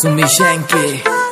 Sumishenki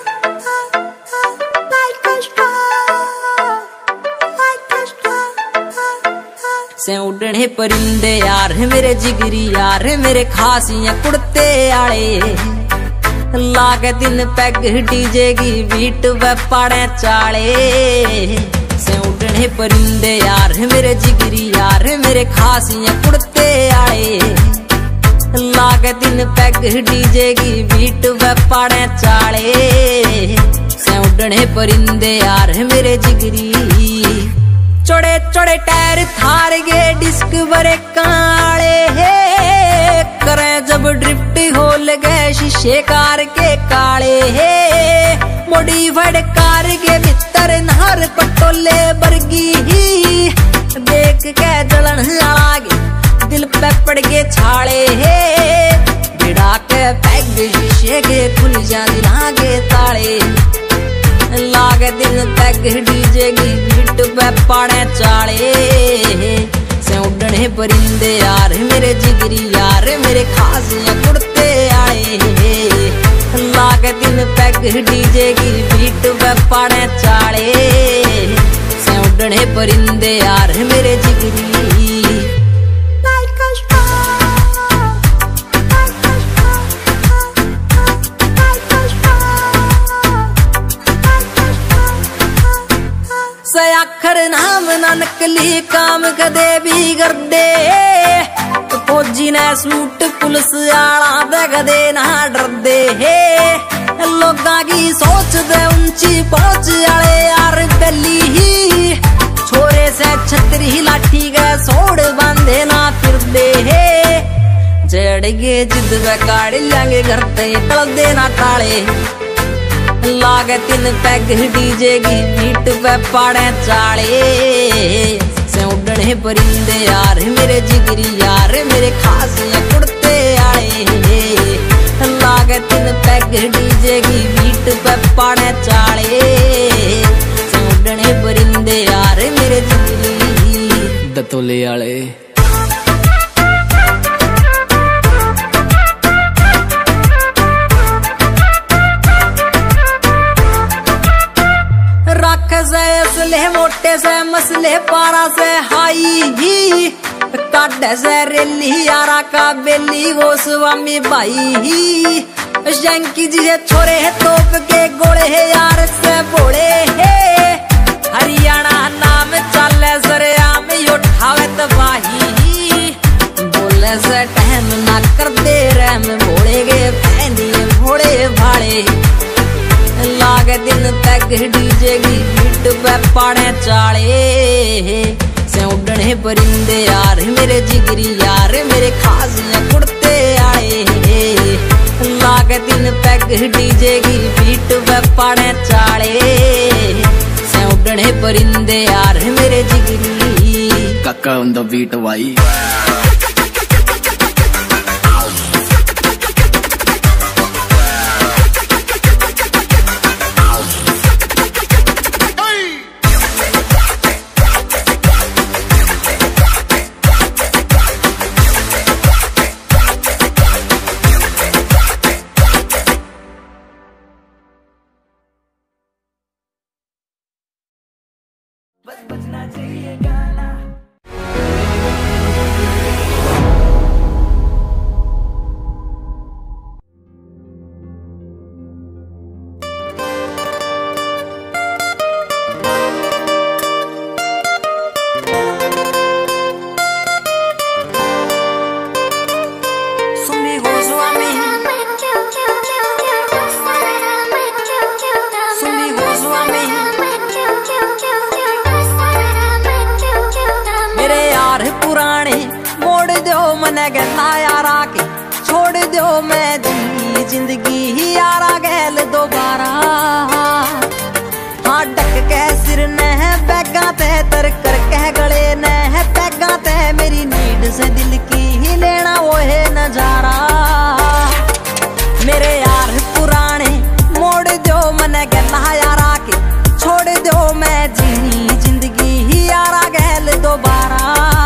से उड़ने परिंदे यार मेरे जिगरी यार मेरे खासियां कुड़ते आले लागे दिन पैग डीजे की बीट व पाड़े चाले से उड़ने परिंदे यार मेरे जिगरी यार मेरे खासियां कुड़ते आले लागे दिन पैग डीजे की बीट व पाड़े चाले से उड़ने परिंदे यार मेरे जिगरी चौड़े चौड़े टायर थार गे डिस्क बरे काले हे करे जब ड्रिफ्ट होल गए शीशे कार के काले हे मॉडिफाइड कार के भीतर नहर पटोले बरगी ही देख के जलन आगे दिल पे पड़ के छाले हे भिड़ा के पैग शीशे के खुल जा दिला के ताले लागे दिन तक डीजे की बीट पे पाड़े चाले से उड़ने परिंदे यार मेरे जिगरी यार मेरे खासियां कुड़ते आए लागे दिन तक डीजे की बीट पे पाड़े चाले से उड़ने परिंदे यार मेरे जिगरी आखर नाम ना नकली काम कदे भी कर दे फौजी ने सूट पुलिस आला दे कदे ना डर दे लोगा की सोच दे ऊंची पहुंच आले यार बेली ही छोरे से छतरी लाठी के सोड़ बांधे ना फिर दे जड़ गे जिद वे काड़ लेंगे घर ते तल दे ना ताले लागे तीन पैग डीजे की बीट पे पाड़े चाले से उड़ने परिंदे यार मेरे जिगरी यार मेरे खासियां कुड़ते आए लागे तीन पैग डीजे की बीट पे पाड़े चाले से उड़ने परिंदे यार मेरे जिगरी दतोले आले से असले मोटे से मसले पारा से हाई ही काटे से रेली यारा का बेली वो स्वामी भाई ही शंकी जी है छोरे है तोप के गोले है यार से बोले है हरियाणा नाम चले सरे आम उठावे तबाही बोले से टहम ना कर दे रहम भोले गे फैंदी भोले भाड़े लागे दिन तक डीजे की बीट पे पाड़े चाले से उड़ने परिंदे यार मेरे जिगरी यार मेरे खासियां कुड़ते आए लागे दिन तक डीजे की बीट पे पाड़े चाले से उड़ने परिंदे यार मेरे जिगरी काका ऑन द बीट वाई बजना चाहिए गाना गहना यारा के छोड़ दो मैं दी जिंदगी ही यारा गैल दोबारा हाँ डक के सिर ने बैगा ते तर कर कह गले ने बैगा ते मेरी नीड से दिल की ही लेना वो है नजारा मेरे यार पुराने मोड़ दो मन गहना यारा के छोड़ दो मैं जी जिंदगी ही यारा गैल दोबारा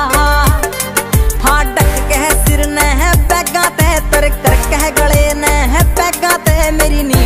हाँ डक के सिर ने बैगा ते तर कर कह गले ने बैगा ते मेरी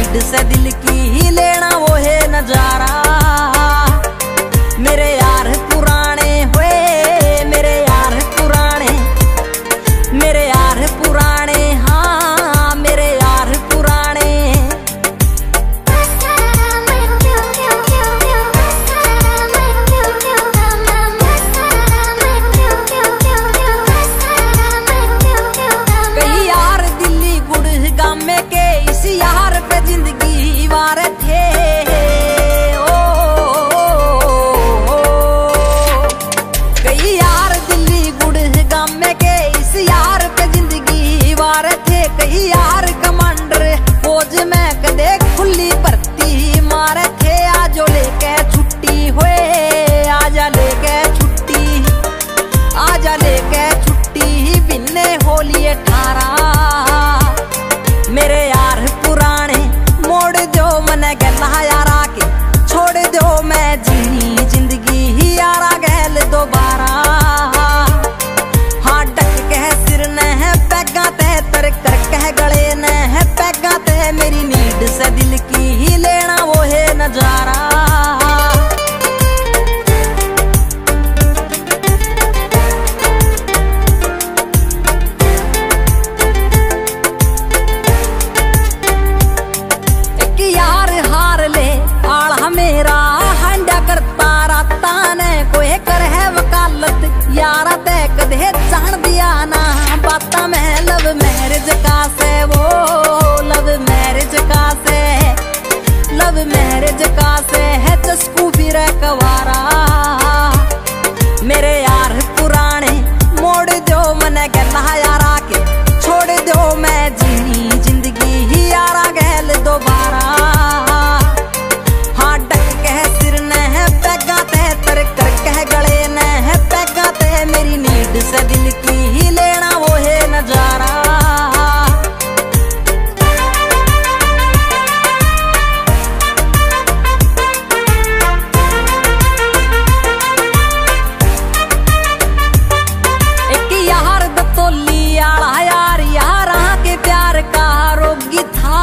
कई यार कमांडर फौज में कदे खुली भर्ती मारे थे आजो लेके छुट्टी हुए आजा लेके छुट्टी आजा लेके छुट्टी बिन्ने होली 18 मेरे यार पुराने मोड़ दो मने गला यारा के छोड़ दो मैं जीनी जिंदगी ही यारा गैल दोबारा हाँ डक कह सिर न है पैगा ते तर कर कह गले न है पैगा ते मेरी नीड से दिल की ही लेना वो है नजारा यारा ते कदे जान दिया ना बाता में लव मैरिज का से वो लव मैरिज का से है चस्कू भी रे कवारा मेरे यार पुराने मोड़ दो मने गला यारा के छोड़ दो मैं जीनी जिंदगी ही यारा गैल दोबारा हाँ डक कह सिर न है पैगा ते तर कर कह गले न है पैगा ते मेरी नीड से दिल की ही लेना वो है नजारा एक यार दतोली आला यार यारा के प्यार का रोगी था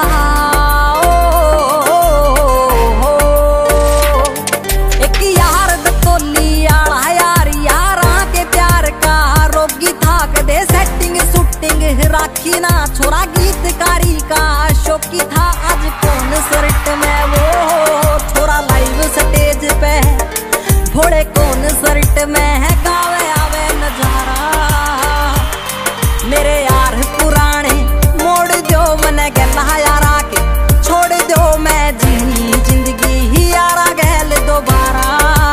एक यार दतोली आला यार यारा के प्यार का रोगी था कदे सेटिंग शूटिंग राखी ना छोरा गीतकारी का शौकी था आज कौन सर्ट में वो छोरा लाइव स्टेज पे भोड़े कौन सर्ट में है गावे आवे नजारा मेरे यार पुराने मोड़ दो मने गला यारा के छोड़ दो मैं जीनी जिंदगी ही यारा गैल दोबारा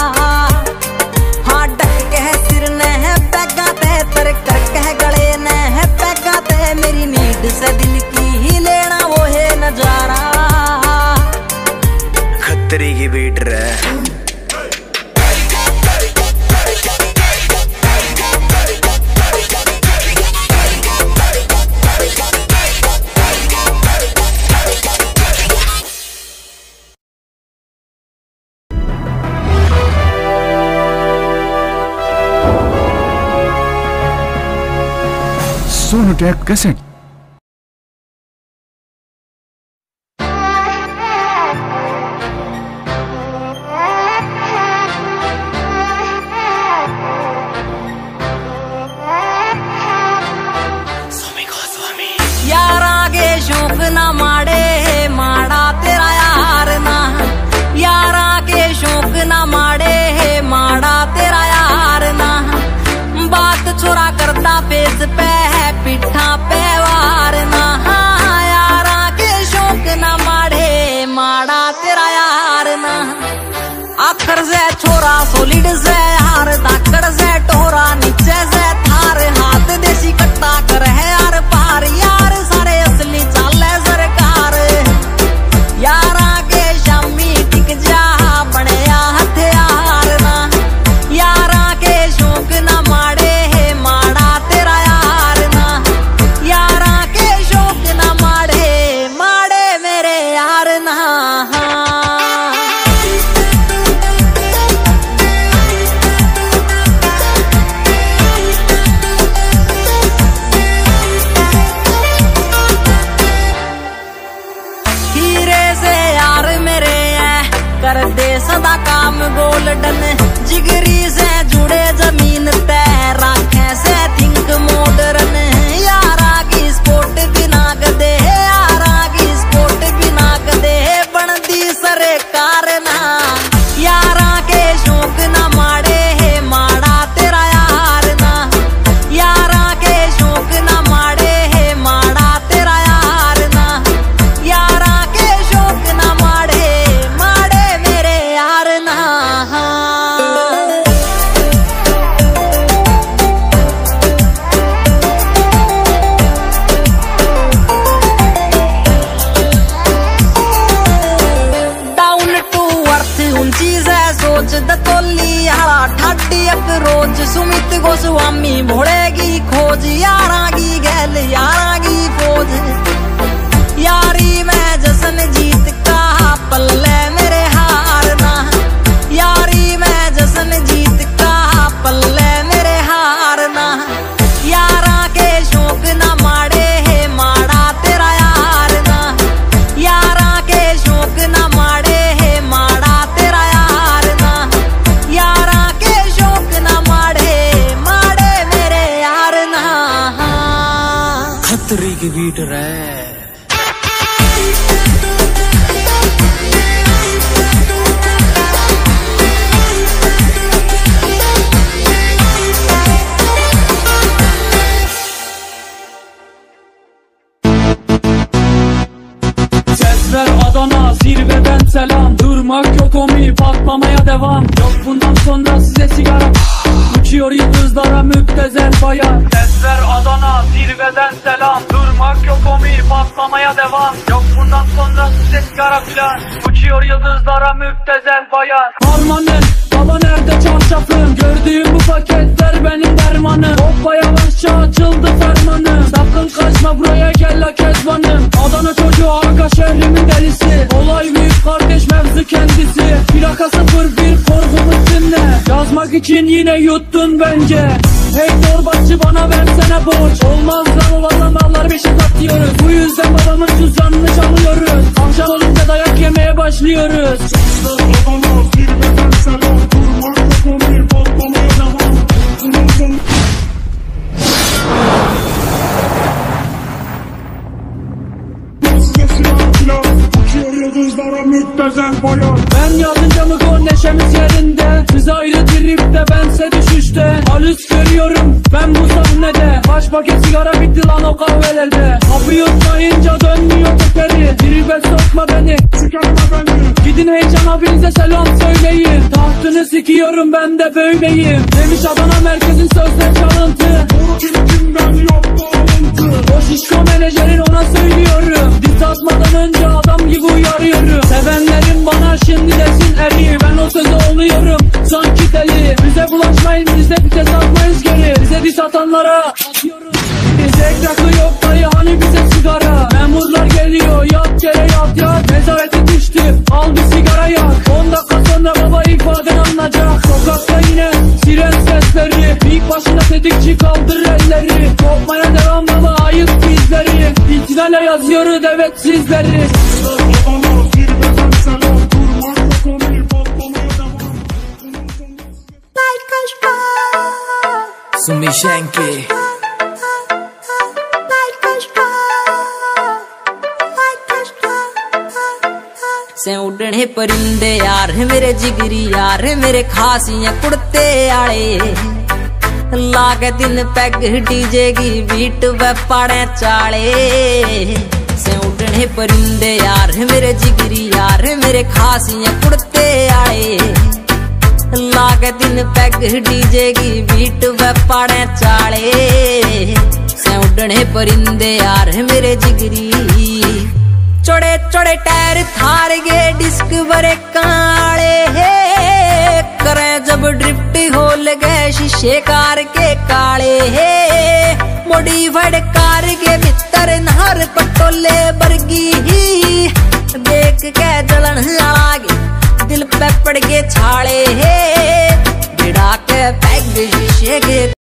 हाँ डक कह सिर न है पैगा ते तर कर कह गले न है पैगा ते मेरी नीड से दिल की ही लेना वो है नजारा खतरे की बेट रे सोनोटेक कैसेट यार आगे शौक ना माड़े माड़ा तेरा यार ना यार आगे शौक ना माड़े माड़ा तेरा यार ना बात छोरा करता फेस पे है पिठा पे वार ना यार आगे शौक ना माड़े माड़ा तेरा यार ना आखर से छोरा सोलिड से हार दाकड़ से टोरा नीचे से थार हाथ देसी कट्टा कर है यार पार यार सारे असली चाले सरकार यार आगे शामी टिक जा बने हथियार ना यार आगे शौक ना माड़े माड़ा तेरा यार ना यार आगे शौक ना माड़े माड़े मेरे यार ना कर दे सदा काम गोल्डन जिगरी से जुड़े जमीन तय राखे से थिंक मॉडर्न यारा की स्पोर्ट बिना गदे यारा की स्पोर्ट बिना गदे बनदी सरकार ना यारा के शौक ना माड़े माड़ा तेरा यार ना यारा के शौक ना माड़े माड़ा तेरा यार ना यारा के शौक ना माड़े माड़े मेरे यार ना गोस्वामी भोड़ेगी खोज यारा की गैल यारा की फौज यारी में जश्न जीत का पल्ले मेरे हारना यारी में जश्न जीत का पल्ले मेरे हारना यारा के शौक न माड़े है माड़ा तेरा यार ना यारा के शौक न माड़े है माड़ा तेरा यार ना यारा के शौक न माड़े माड़े मेरे यार ना खतरी की बीट रे Sesler Adana zirveden selam. Durmak yok omi patlamaya devam. Yok bundan sonra size sigara. Uçuyor yıldızlara müptezel bayan. Sesler Adana zirveden selam. Durmak yok omi patlamaya devam. Yok bundan sonra size sigara filan. Uçuyor yıldızlara müptezel bayan. Harmanın baba nerede çarşafın? Gördüğüm bu paketler benim dermanım. Hoppa yavaşça açıldı fermanım. Sakın kaçma buraya gel la kezbanım. Adana çocuğu Aga şehrimin delisi. Olay büyük kardeş mevzu kendisi. Plaka 01 korkumuz dinle. Yazmak için yine yuttun bence. Hey torbacı bana versene borç. Olmaz lan valla mallar beşe satıyoruz. Bu yüzden babamın cüzdanını çalıyoruz. Akşam olunca dayak yemeye başlıyoruz. Adana zirveden selam. Durmak yok omi patlamaya devam. Size silah filan. Uçuyor yıldızlara müptezel bayan. Ben yazınca mı gol neşemiz yerinde. Siz ayrı tripte bense düşüşte. Halüs görüyorum ben bu sahnede. Kaç paket sigara bitti lan o kahvelerde. Kapı yutmayınca dönmüyor tekeri. Tribe sokma beni, Çıkarma beni. gidin heyecan abinize selam söyleyin. Tahtını sikiyorum ben de böyleyim. Demiş Adana merkezin sözler çalıntı. Doğru kimden yaptı alıntı. O şişko menajerin ona söylüyorum. Diz atmadan önce adam gibi uyarıyorum. Sevenlerim bana şimdi desin eri. Ben o sözü oluyorum sanki deli. Bize bulaşmayın biz de vites atmayız geri. Bize diz atanlara atıyoruz. Tek rakı yok dayı hani bize sigara. Memurlar geliyor yat yere yat yat. Nezarete düştü al bir sigara yak. 10 dakika sonra baba ifaden alınacak. Sokakta yine siren sesleri. İlk başına tetikçi kaldır elleri. Kopmaya devam baba ayıp bizleri. İtinale yazıyoruz evet sizleri. Adana zirveden selam. Durmak yok omi patlamaya devam. Sumishenki से उड़ने परिंदे यार मेरे जिगरी यार मेरे खासियां कुड़ते आले लागे दिन पैग डीजे की बीट वे पाड़े चाले से उड़ने परिंदे यार मेरे जिगरी यार मेरे खासियां कुड़ते आले लागे दिन पैग डीजे की बीट वे पाड़े चाले से उड़ने परिंदे यार मेरे जिगरी चौड़े चौड़े टायर थार गे डिस्क बरे काले हे करे जब ड्रिफ्ट हो लगे शीशे कार के काले हे मॉडिफाइड कार के भीतर नहर पटोले बरगी ही देख के जलन लागे दिल पे पड़ के छाले हे